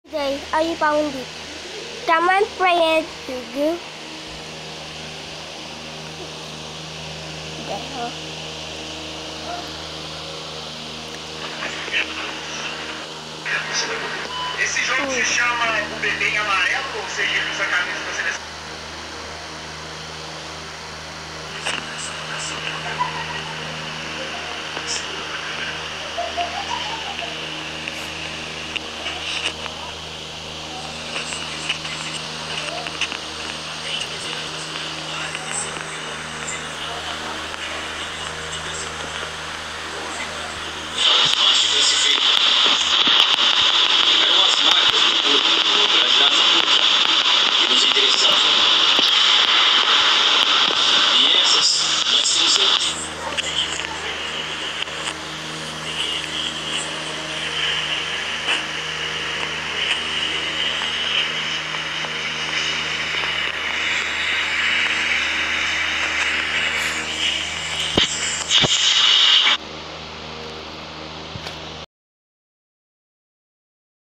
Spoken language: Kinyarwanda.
Jay, I found it. Come and play it, Hugo. Esse jogo se chama O Bebê em Amarelo, ou seja, ele usa a camisa da seleção.